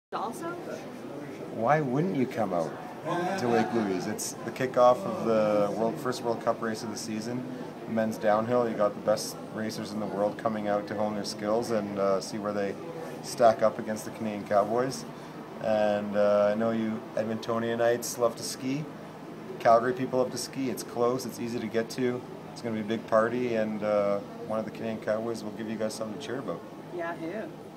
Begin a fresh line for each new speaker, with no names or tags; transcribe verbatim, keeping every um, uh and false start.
Also?
Why wouldn't you come out to Lake Louise? It's the kickoff of the world first World Cup race of the season, men's downhill. You got the best racers in the world coming out to hone their skills and uh, see where they stack up against the Canadian Cowboys. And uh, I know you Edmontonianites love to ski. Calgary people love to ski. It's close. It's easy to get to. It's going to be a big party, and uh, one of the Canadian Cowboys will give you guys something to cheer about.
Yeah, who?